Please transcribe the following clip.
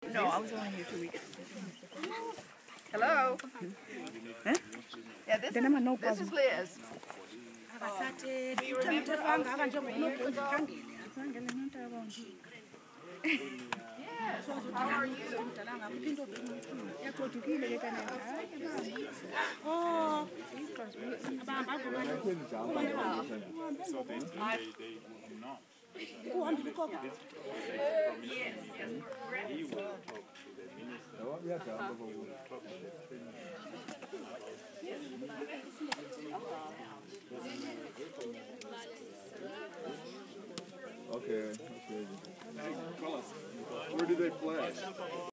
No, I was only here 2 weeks. Hello? Huh? Yeah, this is Liz. Yes, how are you? So they do not. Yes, yes. He will talk to the minister. Okay. Where do they play?